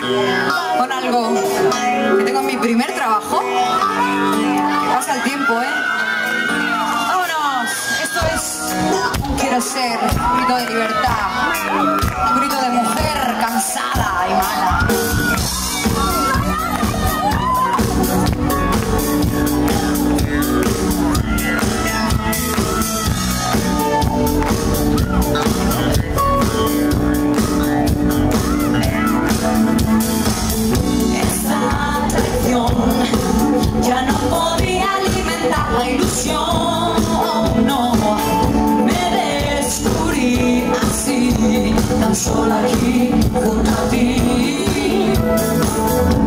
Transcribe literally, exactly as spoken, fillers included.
con algo que tengo en mi primer trabajo. Que pasa el tiempo, ¿eh? ¡Vámonos! Esto es Quiero ser, un grito de libertad, un grito de mujer cansada y mala. Ya no podía alimentar la ilusión, no, me descubrí así, tan sola aquí junto a ti.